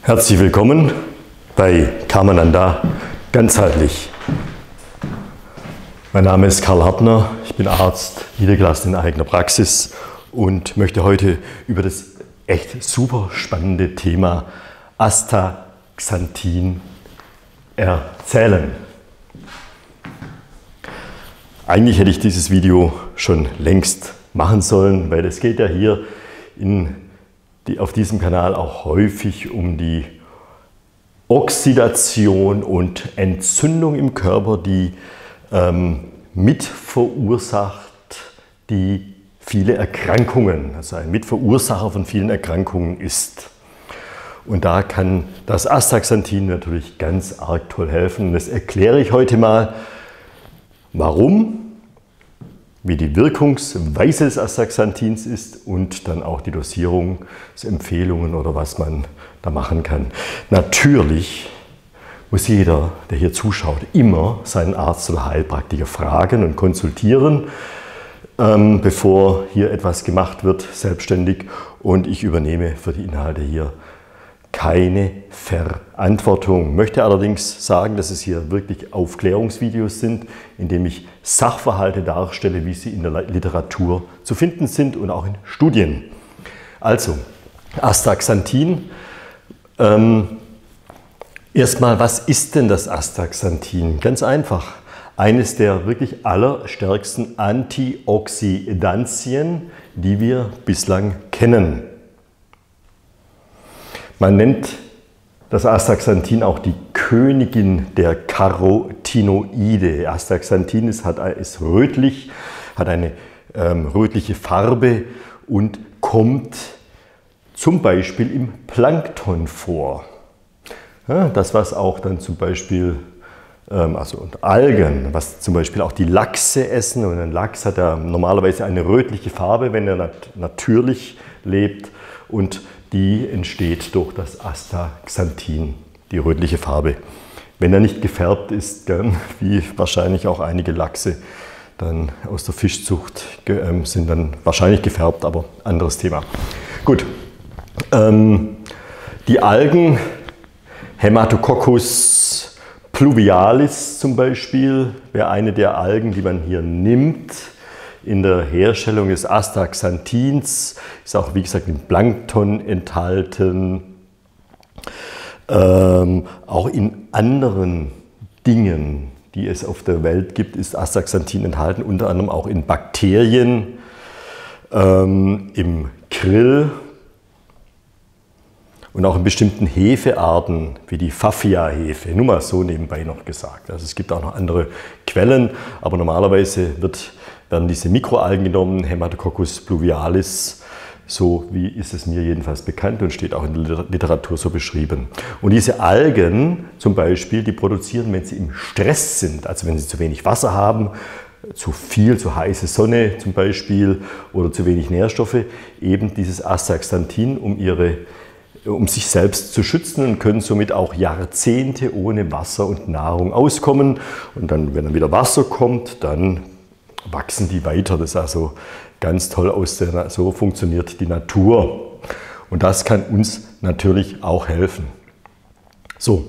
Herzlich willkommen bei Karmananda ganzheitlich. Mein Name ist Karl Hartner, ich bin Arzt, niedergelassen in eigener Praxis und möchte heute über das echt super spannende Thema Astaxanthin erzählen. Eigentlich hätte ich dieses Video schon längst machen sollen, weil es geht ja hier auf diesem Kanal auch häufig um die Oxidation und Entzündung im Körper, die mit verursacht die viele Erkrankungen, also ein Mitverursacher von vielen Erkrankungen ist. Und da kann das Astaxanthin natürlich ganz arg toll helfen. Und das erkläre ich heute mal, warum, wie die Wirkungsweise des Astaxanthins ist und dann auch die Dosierungsempfehlungen oder was man da machen kann. Natürlich muss jeder, der hier zuschaut, immer seinen Arzt oder Heilpraktiker fragen und konsultieren, bevor hier etwas gemacht wird, selbstständig. Und ich übernehme für die Inhalte hier keine Verantwortung. Möchte allerdings sagen, dass es hier wirklich Aufklärungsvideos sind, in denen ich Sachverhalte darstelle, wie sie in der Literatur zu finden sind und auch in Studien. Also, Astaxanthin. Erstmal, was ist denn das Astaxanthin? Ganz einfach. Eines der wirklich allerstärksten Antioxidantien, die wir bislang kennen. Man nennt das Astaxanthin auch die Königin der Carotinoide. Astaxanthin ist rötlich, hat eine rötliche Farbe und kommt zum Beispiel im Plankton vor. Ja, das, was auch dann zum Beispiel, und Algen, was zum Beispiel auch die Lachse essen. Und ein Lachs hat ja normalerweise eine rötliche Farbe, wenn er natürlich lebt. Und die entsteht durch das Astaxanthin, die rötliche Farbe. Wenn er nicht gefärbt ist, wie wahrscheinlich auch einige Lachse dann aus der Fischzucht sind dann wahrscheinlich gefärbt, aber anderes Thema. Gut, die Algen, Haematococcus pluvialis zum Beispiel, wäre eine der Algen, die man hier nimmt. In der Herstellung des Astaxanthins ist auch, wie gesagt, im Plankton enthalten. Auch in anderen Dingen, die es auf der Welt gibt, ist Astaxanthin enthalten, unter anderem auch in Bakterien, im Krill und auch in bestimmten Hefearten, wie die Pfaffia-Hefe, nur mal so nebenbei noch gesagt. Also es gibt auch noch andere Quellen, aber normalerweise werden diese Mikroalgen genommen, Haematococcus pluvialis, so wie ist es mir jedenfalls bekannt und steht auch in der Literatur so beschrieben. Und diese Algen zum Beispiel, die produzieren, wenn sie im Stress sind, also wenn sie zu wenig Wasser haben, zu heiße Sonne zum Beispiel oder zu wenig Nährstoffe, eben dieses Astaxanthin, um sich selbst zu schützen und können somit auch Jahrzehnte ohne Wasser und Nahrung auskommen. Und dann, wenn dann wieder Wasser kommt, dann wachsen die weiter. Das ist also ganz toll, so funktioniert die Natur. Und das kann uns natürlich auch helfen. So,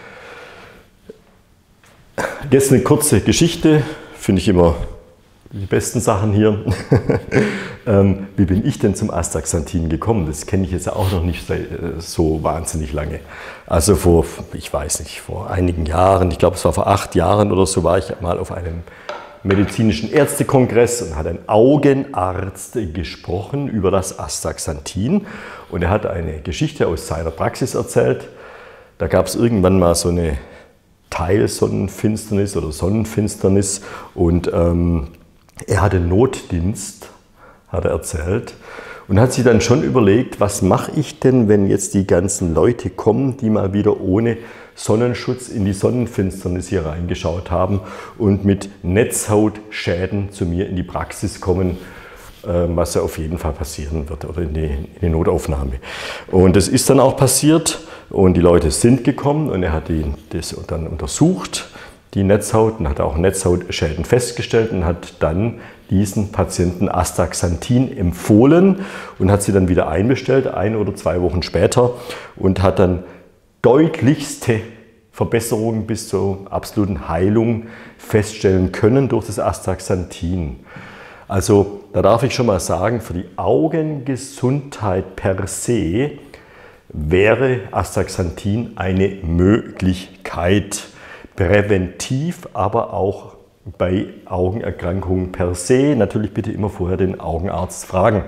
jetzt eine kurze Geschichte, finde ich immer die besten Sachen hier. Wie bin ich denn zum Astaxanthin gekommen? Das kenne ich jetzt auch noch nicht so wahnsinnig lange. Also vor einigen Jahren, ich glaube es war vor 8 Jahren oder so, war ich mal auf einem medizinischen Ärztekongress und hat ein Augenarzt gesprochen über das Astaxanthin. Und er hat eine Geschichte aus seiner Praxis erzählt. Da gab es irgendwann mal so eine Teilsonnenfinsternis oder Sonnenfinsternis und er hatte Notdienst, hat er erzählt, und hat sich dann schon überlegt, was mache ich denn, wenn jetzt die ganzen Leute kommen, die mal wieder ohne Sonnenschutz in die Sonnenfinsternis hier reingeschaut haben und mit Netzhautschäden zu mir in die Praxis kommen, was ja auf jeden Fall passieren wird oder in die Notaufnahme. Und das ist dann auch passiert und die Leute sind gekommen und er hat das dann untersucht, die Netzhaut, und hat auch Netzhautschäden festgestellt und hat dann diesen Patienten Astaxanthin empfohlen und hat sie dann wieder einbestellt, 1 oder 2 Wochen später, und hat dann deutlichste Verbesserung bis zur absoluten Heilung feststellen können durch das Astaxanthin. Also da darf ich schon mal sagen, für die Augengesundheit per se wäre Astaxanthin eine Möglichkeit, präventiv, aber auch bei Augenerkrankungen per se. Natürlich bitte immer vorher den Augenarzt fragen.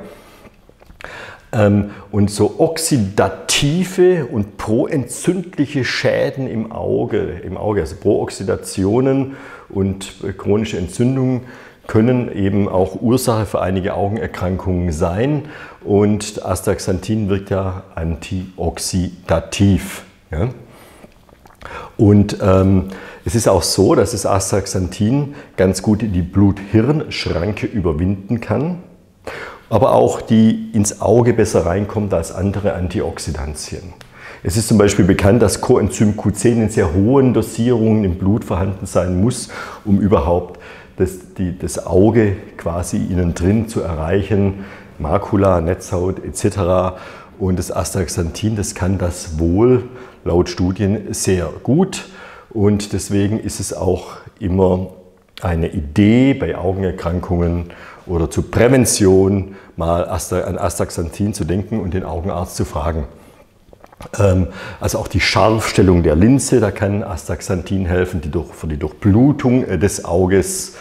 Und so oxidative und proentzündliche Schäden im Auge, also Prooxidationen und chronische Entzündungen, können eben auch Ursache für einige Augenerkrankungen sein. Und Astaxanthin wirkt ja antioxidativ. Ja? Und es ist auch so, dass das Astaxanthin ganz gut die Blut-Hirn-Schranke überwinden kann, aber auch die ins Auge besser reinkommt als andere Antioxidantien. Es ist zum Beispiel bekannt, dass Coenzym Q10 in sehr hohen Dosierungen im Blut vorhanden sein muss, um überhaupt das Auge quasi innen drin zu erreichen, Makula, Netzhaut etc. Und das Astaxanthin, das kann das wohl laut Studien sehr gut. Und deswegen ist es auch immer eine Idee bei Augenerkrankungen oder zur Prävention mal an Astaxanthin zu denken und den Augenarzt zu fragen. Also auch die Scharfstellung der Linse, da kann Astaxanthin helfen, für die Durchblutung des Auges.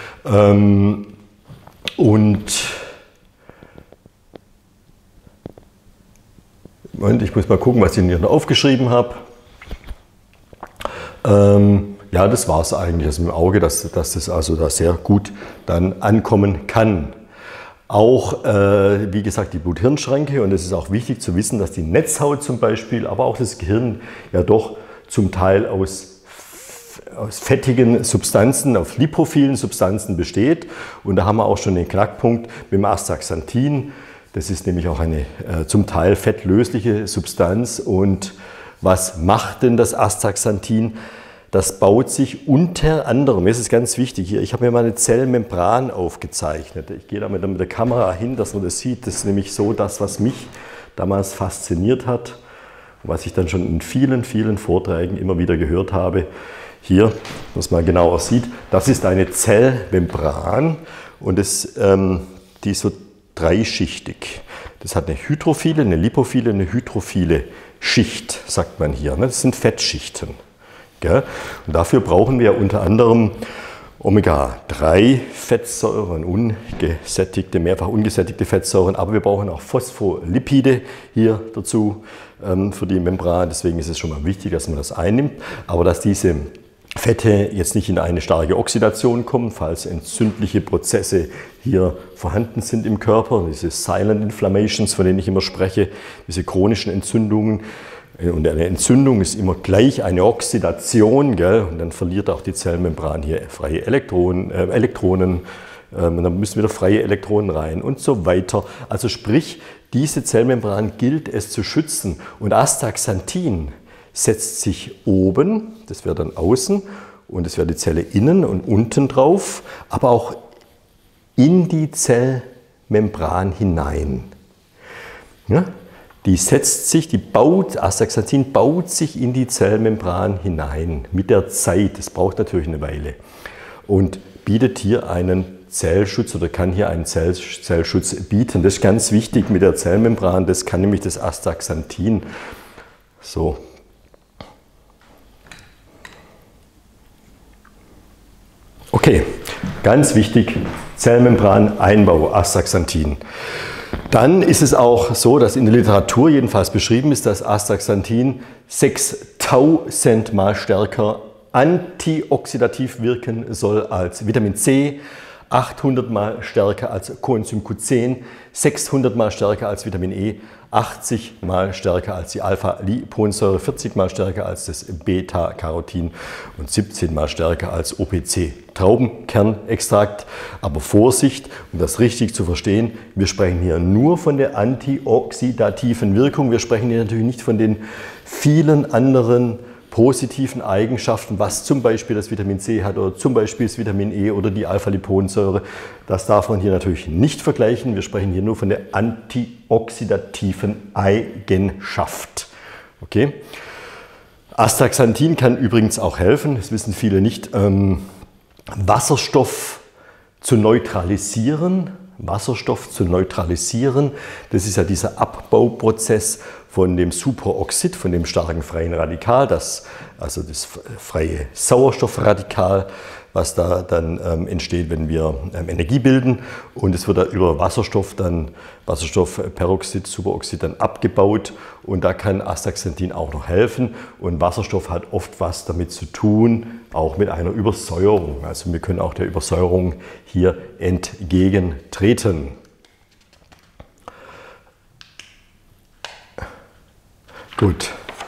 Moment, ich muss mal gucken, was ich hier noch aufgeschrieben habe. Ja, das war es eigentlich, also im Auge, dass das also da sehr gut dann ankommen kann. Auch, wie gesagt, die Blut-Hirn-Schranke, und es ist auch wichtig zu wissen, dass die Netzhaut zum Beispiel, aber auch das Gehirn ja doch zum Teil aus fettigen Substanzen, aus lipophilen Substanzen besteht. Und da haben wir auch schon den Knackpunkt mit dem Astaxanthin. Das ist nämlich auch eine zum Teil fettlösliche Substanz. Und was macht denn das Astaxanthin? Das baut sich unter anderem, das ist ganz wichtig hier, ich habe mir mal eine Zellmembran aufgezeichnet. Ich gehe da mit der Kamera hin, dass man das sieht. Das ist nämlich so das, was mich damals fasziniert hat und was ich dann schon in vielen, vielen Vorträgen immer wieder gehört habe. Hier, was man genauer sieht, das ist eine Zellmembran und die ist so dreischichtig. Das hat eine hydrophile, eine lipophile, eine hydrophile Schicht, sagt man hier. Das sind Fettschichten. Und dafür brauchen wir unter anderem Omega-3-Fettsäuren, ungesättigte, mehrfach ungesättigte Fettsäuren, aber wir brauchen auch Phospholipide hier dazu für die Membran. Deswegen ist es schon mal wichtig, dass man das einnimmt, aber dass diese Fette jetzt nicht in eine starke Oxidation kommen, falls entzündliche Prozesse hier vorhanden sind im Körper, diese Silent Inflammations, von denen ich immer spreche, diese chronischen Entzündungen. Und eine Entzündung ist immer gleich eine Oxidation, gell? Und dann verliert auch die Zellmembran hier freie Elektronen, und dann müssen wieder freie Elektronen rein und so weiter. Also sprich, diese Zellmembran gilt es zu schützen. Und Astaxanthin setzt sich oben, das wäre dann außen, und das wäre die Zelle innen und unten drauf, aber auch in die Zellmembran hinein. Ja? Astaxanthin baut sich in die Zellmembran hinein mit der Zeit. Das braucht natürlich eine Weile und bietet hier einen Zellschutz oder kann hier einen Zellschutz bieten. Das ist ganz wichtig mit der Zellmembran. Das kann nämlich das Astaxanthin. So. Okay, ganz wichtig, Zellmembran-Einbau, Astaxanthin. Dann ist es auch so, dass in der Literatur jedenfalls beschrieben ist, dass Astaxanthin 6000 Mal stärker antioxidativ wirken soll als Vitamin C, 800 Mal stärker als Coenzym Q10, 600 Mal stärker als Vitamin E, 80 Mal stärker als die Alpha-Liponsäure, 40 Mal stärker als das Beta-Carotin und 17 Mal stärker als OPC. Traubenkernextrakt. Aber Vorsicht, um das richtig zu verstehen, wir sprechen hier nur von der antioxidativen Wirkung. Wir sprechen hier natürlich nicht von den vielen anderen positiven Eigenschaften, was zum Beispiel das Vitamin C hat oder zum Beispiel das Vitamin E oder die Alpha-Liponsäure. Das darf man hier natürlich nicht vergleichen. Wir sprechen hier nur von der antioxidativen Eigenschaft. Okay? Astaxanthin kann übrigens auch helfen, das wissen viele nicht, Wasserstoff zu neutralisieren. Wasserstoff zu neutralisieren, das ist ja dieser Abbauprozess von dem Superoxid, von dem starken freien Radikal, also das freie Sauerstoffradikal, was da dann entsteht, wenn wir Energie bilden. Und es wird da über Wasserstoffperoxid, Superoxid dann abgebaut. Und da kann Astaxanthin auch noch helfen. Und Wasserstoff hat oft was damit zu tun, auch mit einer Übersäuerung. Also wir können auch der Übersäuerung hier entgegentreten. Gut.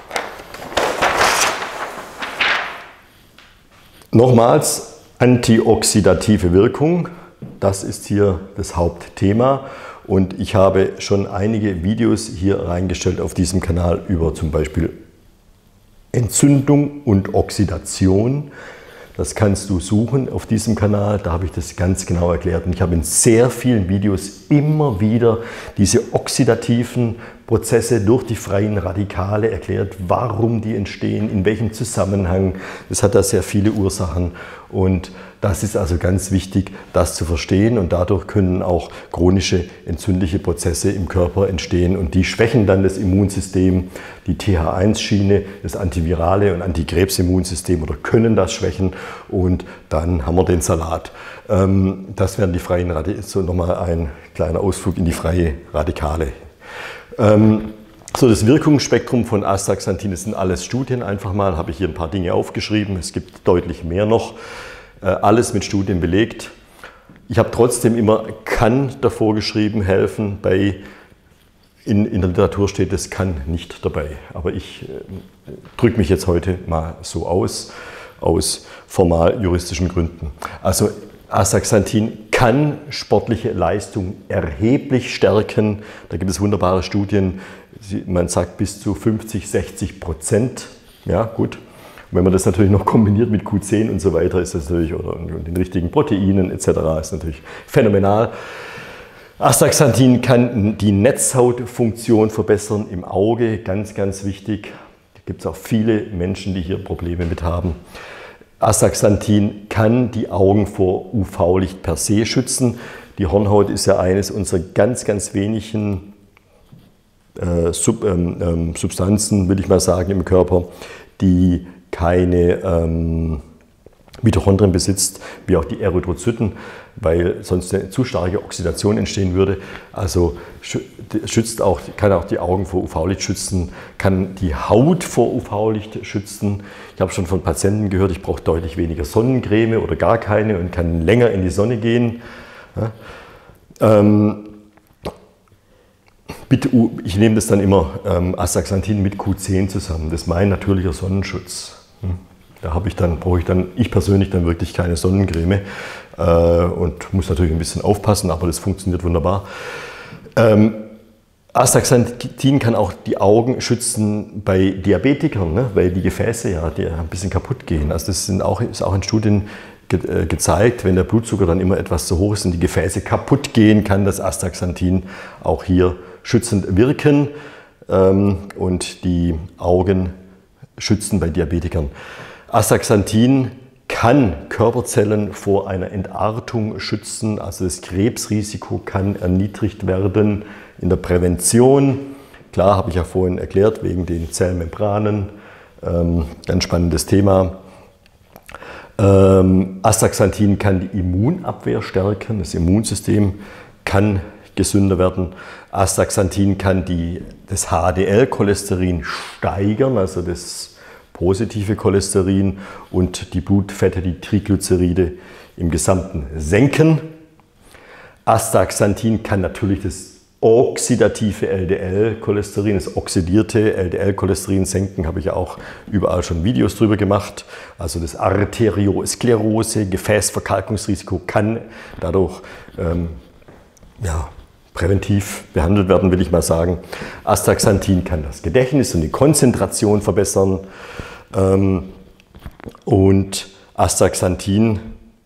Nochmals, antioxidative Wirkung, das ist hier das Hauptthema und ich habe schon einige Videos hier reingestellt auf diesem Kanal über zum Beispiel Entzündung und Oxidation. Das kannst du suchen auf diesem Kanal, da habe ich das ganz genau erklärt. Und ich habe in sehr vielen Videos immer wieder diese oxidativen Prozesse durch die freien Radikale erklärt, warum die entstehen, in welchem Zusammenhang. Das hat da sehr viele Ursachen und das ist also ganz wichtig, das zu verstehen und dadurch können auch chronische entzündliche Prozesse im Körper entstehen und die schwächen dann das Immunsystem, die TH1-Schiene, das antivirale und Antikrebsimmunsystem oder können das schwächen und dann haben wir den Salat. Das wären die freien Radikale, so nochmal ein kleiner Ausflug in die freie Radikale. So, das Wirkungsspektrum von Astaxanthin, das sind alles Studien, einfach mal, habe ich hier ein paar Dinge aufgeschrieben, es gibt deutlich mehr noch, alles mit Studien belegt. Ich habe trotzdem immer kann davor geschrieben, helfen, in der Literatur steht, das kann nicht dabei, aber ich drücke mich jetzt heute mal so aus formal juristischen Gründen. Also Astaxanthin kann sportliche Leistung erheblich stärken. Da gibt es wunderbare Studien, man sagt bis zu 50–60%. Ja, gut. Und wenn man das natürlich noch kombiniert mit Q10 und so weiter, ist das natürlich, oder den richtigen Proteinen etc., ist natürlich phänomenal. Astaxanthin kann die Netzhautfunktion verbessern im Auge, ganz, ganz wichtig. Da gibt es auch viele Menschen, die hier Probleme mit haben. Astaxanthin kann die Augen vor UV-Licht per se schützen. Die Hornhaut ist ja eines unserer ganz, ganz wenigen Substanzen, würde ich mal sagen, im Körper, die keine Mitochondrien besitzt, wie auch die Erythrozyten, weil sonst eine zu starke Oxidation entstehen würde. Also kann auch die Augen vor UV-Licht schützen, kann die Haut vor UV-Licht schützen. Ich habe schon von Patienten gehört, ich brauche deutlich weniger Sonnencreme oder gar keine und kann länger in die Sonne gehen. Ja. Ich nehme das dann immer Astaxanthin mit Q10 zusammen. Das ist mein natürlicher Sonnenschutz. Da brauche ich persönlich dann wirklich keine Sonnencreme und muss natürlich ein bisschen aufpassen, aber das funktioniert wunderbar. Astaxanthin kann auch die Augen schützen bei Diabetikern, ne? Weil die Gefäße ja ein bisschen kaputt gehen. Also das ist auch in Studien gezeigt, wenn der Blutzucker dann immer etwas zu hoch ist und die Gefäße kaputt gehen, kann das Astaxanthin auch hier schützend wirken und die Augen schützen bei Diabetikern. Astaxanthin kann Körperzellen vor einer Entartung schützen, also das Krebsrisiko kann erniedrigt werden in der Prävention. Klar, habe ich ja vorhin erklärt, wegen den Zellmembranen, ganz spannendes Thema. Astaxanthin kann die Immunabwehr stärken, das Immunsystem kann gesünder werden. Astaxanthin kann das HDL-Cholesterin steigern, also das positive Cholesterin und die Blutfette, die Triglyceride im Gesamten senken. Astaxanthin kann natürlich das oxidative LDL-Cholesterin, das oxidierte LDL-Cholesterin senken, habe ich ja auch überall schon Videos drüber gemacht. Also das Arteriosklerose, Gefäßverkalkungsrisiko kann dadurch präventiv behandelt werden, will ich mal sagen. Astaxanthin kann das Gedächtnis und die Konzentration verbessern. Und Astaxanthin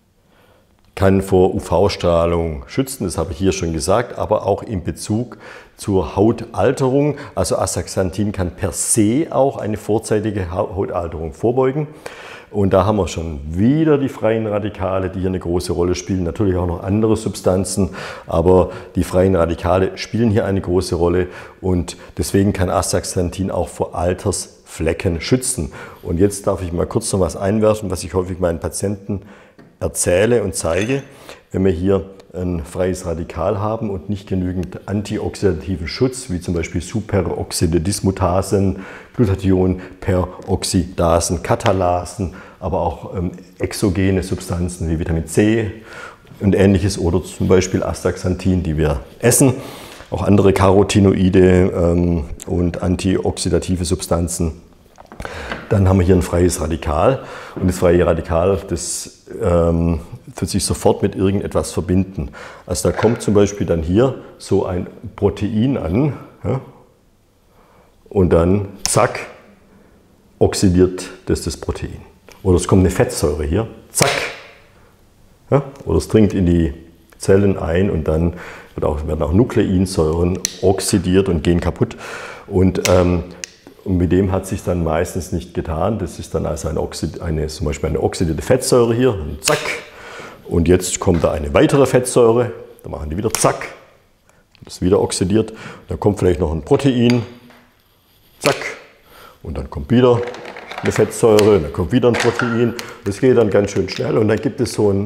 kann vor UV-Strahlung schützen, das habe ich hier schon gesagt, aber auch in Bezug zur Hautalterung. Also Astaxanthin kann per se auch eine vorzeitige Hautalterung vorbeugen. Und da haben wir schon wieder die freien Radikale, die hier eine große Rolle spielen. Natürlich auch noch andere Substanzen, aber die freien Radikale spielen hier eine große Rolle. Und deswegen kann Astaxanthin auch vor Altersflecken schützen. Und jetzt darf ich mal kurz noch was einwerfen, was ich häufig meinen Patienten erzähle und zeige. Wenn wir hier ein freies Radikal haben und nicht genügend antioxidativen Schutz, wie zum Beispiel Superoxidodismutasen, Glutathion-Peroxidasen, Katalasen, aber auch exogene Substanzen wie Vitamin C und ähnliches oder zum Beispiel Astaxanthin, die wir essen, auch andere Carotinoide und antioxidative Substanzen. Dann haben wir hier ein freies Radikal und das freie Radikal, das wird sich sofort mit irgendetwas verbinden. Also da kommt zum Beispiel dann hier so ein Protein an, ja, und dann zack, oxidiert das Protein. Oder es kommt eine Fettsäure hier, zack, ja, oder es dringt in die Zellen ein und dann werden auch Nukleinsäuren oxidiert und gehen kaputt. Und mit dem hat sich dann meistens nicht getan. Das ist dann also zum Beispiel eine oxidierte Fettsäure hier, und zack. Und jetzt kommt da eine weitere Fettsäure, da machen die wieder zack. Das ist wieder oxidiert. Dann kommt vielleicht noch ein Protein, zack. Und dann kommt wieder eine Fettsäure, dann kommt wieder ein Protein. Das geht dann ganz schön schnell. Und dann gibt es so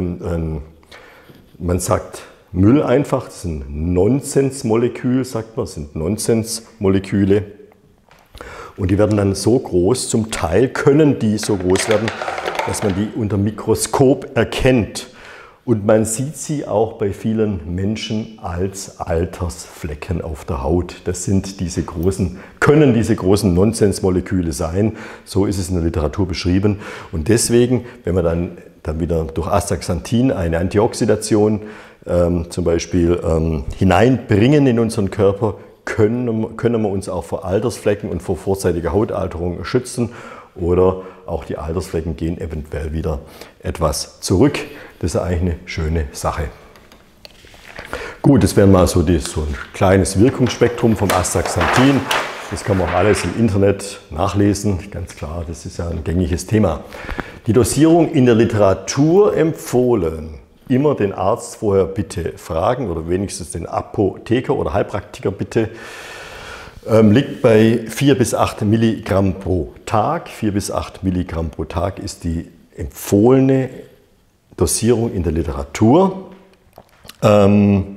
man sagt Müll einfach, das ist ein Nonsensmolekül, sagt man, das sind Nonsensmoleküle. Und die werden dann so groß, zum Teil können die so groß werden, dass man die unter Mikroskop erkennt. Und man sieht sie auch bei vielen Menschen als Altersflecken auf der Haut. Das sind können diese großen Nonsensmoleküle sein. So ist es in der Literatur beschrieben. Und deswegen, wenn wir dann wieder durch Astaxanthin eine Antioxidation zum Beispiel hineinbringen in unseren Körper, können wir uns auch vor Altersflecken und vor vorzeitiger Hautalterung schützen oder auch die Altersflecken gehen eventuell wieder etwas zurück. Das ist eigentlich eine schöne Sache. Gut, das wäre mal so ein kleines Wirkungsspektrum vom Astaxanthin. Das kann man auch alles im Internet nachlesen, ganz klar, das ist ja ein gängiges Thema. Die Dosierung in der Literatur empfohlen. Immer den Arzt vorher bitte fragen oder wenigstens den Apotheker oder Heilpraktiker bitte. Liegt bei 4 bis 8 Milligramm pro Tag. 4 bis 8 Milligramm pro Tag ist die empfohlene Dosierung in der Literatur. Und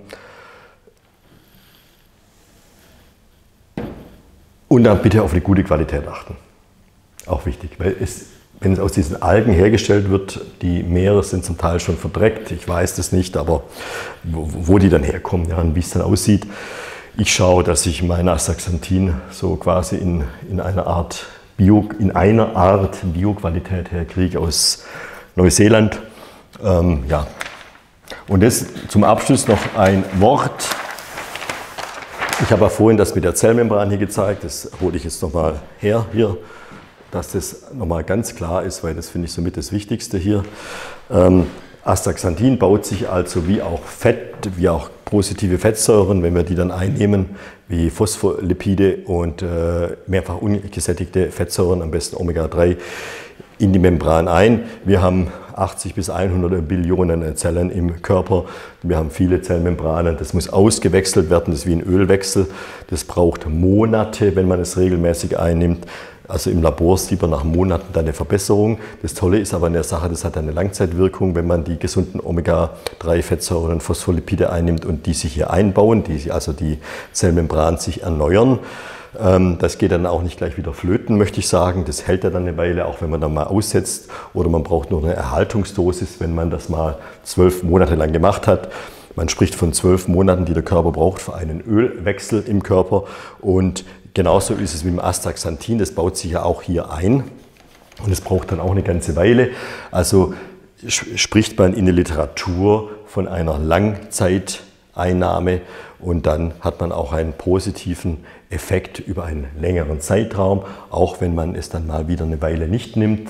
dann bitte auf eine gute Qualität achten. Auch wichtig, weil wenn es aus diesen Algen hergestellt wird, die Meere sind zum Teil schon verdreckt, ich weiß das nicht, aber wo die dann herkommen, ja, und wie es dann aussieht. Ich schaue, dass ich mein Astaxanthin so quasi in einer Art Bioqualität herkriege aus Neuseeland. Ja. Und jetzt zum Abschluss noch ein Wort. Ich habe ja vorhin das mit der Zellmembran hier gezeigt, das hole ich jetzt nochmal her hier, dass das nochmal ganz klar ist, weil das finde ich somit das Wichtigste hier. Astaxanthin baut sich also wie auch positive Fettsäuren, wenn wir die dann einnehmen, wie Phospholipide und mehrfach ungesättigte Fettsäuren, am besten Omega-3, in die Membran ein. Wir haben 80 bis 100 Billionen Zellen im Körper. Wir haben viele Zellmembranen. Das muss ausgewechselt werden. Das ist wie ein Ölwechsel. Das braucht Monate, wenn man es regelmäßig einnimmt. Also im Labor sieht man nach Monaten dann eine Verbesserung. Das Tolle ist aber in der Sache, das hat eine Langzeitwirkung, wenn man die gesunden Omega-3-Fettsäuren und Phospholipide einnimmt und die sich hier einbauen, also die Zellmembran sich erneuern. Das geht dann auch nicht gleich wieder flöten, möchte ich sagen. Das hält ja dann eine Weile, auch wenn man dann mal aussetzt. Oder man braucht nur eine Erhaltungsdosis, wenn man das mal 12 Monate lang gemacht hat. Man spricht von 12 Monaten, die der Körper braucht für einen Ölwechsel im Körper. Und genauso ist es mit dem Astaxanthin, das baut sich ja auch hier ein. Und es braucht dann auch eine ganze Weile. Also spricht man in der Literatur von einer Langzeiteinnahme. Und dann hat man auch einen positiven Effekt über einen längeren Zeitraum, auch wenn man es dann mal wieder eine Weile nicht nimmt.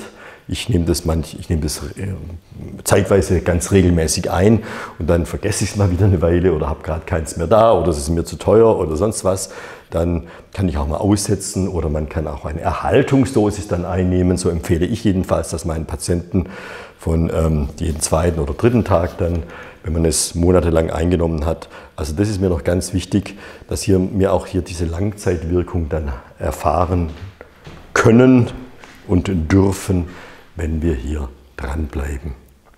Ich nehme das zeitweise ganz regelmäßig ein und dann vergesse ich es mal wieder eine Weile oder habe gerade keins mehr da oder es ist mir zu teuer oder sonst was. Dann kann ich auch mal aussetzen oder man kann auch eine Erhaltungsdosis dann einnehmen. So empfehle ich jedenfalls, dass meinen Patienten von jeden zweiten oder dritten Tag dann, wenn man es monatelang eingenommen hat. Also das ist mir noch ganz wichtig, dass wir auch hier diese Langzeitwirkung dann erfahren können und dürfen, wenn wir hier dranbleiben.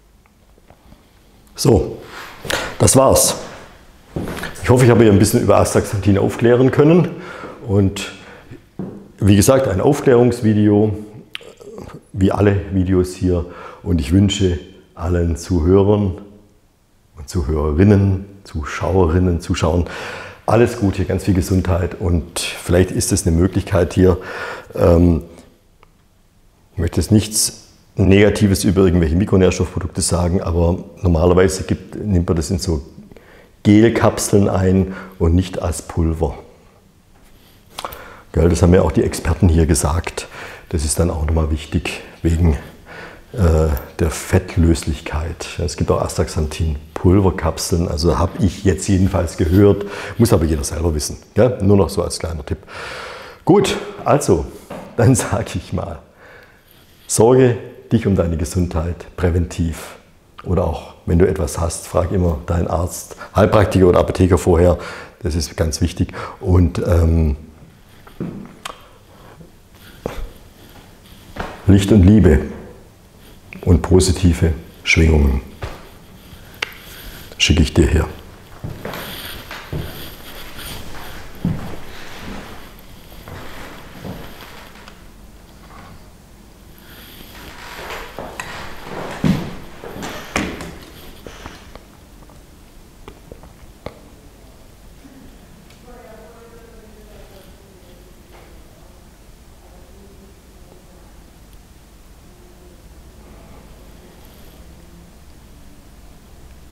So, das war's. Ich hoffe, ich habe hier ein bisschen über Astaxanthin aufklären können. Und wie gesagt, ein Aufklärungsvideo, wie alle Videos hier. Und ich wünsche allen Zuhörern und Zuhörerinnen, Zuschauerinnen, Zuschauern alles Gute, ganz viel Gesundheit. Und vielleicht ist es eine Möglichkeit hier, ich möchte jetzt nichts Negatives über irgendwelche Mikronährstoffprodukte sagen, aber normalerweise nimmt man das in so Gelkapseln ein und nicht als Pulver. Das haben ja auch die Experten hier gesagt. Das ist dann auch nochmal wichtig wegen der Fettlöslichkeit. Es gibt auch Astaxanthin-Pulverkapseln, also habe ich jetzt jedenfalls gehört, muss aber jeder selber wissen. Gell? Nur noch so als kleiner Tipp. Gut, also, dann sage ich mal, sorge dich um deine Gesundheit präventiv. Oder auch, wenn du etwas hast, frag immer deinen Arzt, Heilpraktiker oder Apotheker vorher. Das ist ganz wichtig. Und Licht und Liebe und positive Schwingungen schicke ich dir her.